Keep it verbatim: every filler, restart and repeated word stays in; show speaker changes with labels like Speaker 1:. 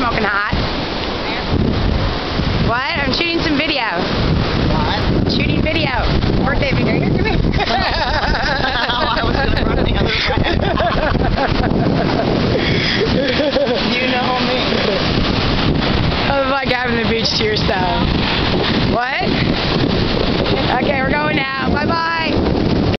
Speaker 1: smoking hot. What? I'm shooting some video.
Speaker 2: What?
Speaker 1: Shooting video. Birthday video. Here, come here.
Speaker 2: I was going to run the other way. You know me.
Speaker 1: Oh, it's like having the beach to yourself. What? Okay, we're going now. Bye-bye.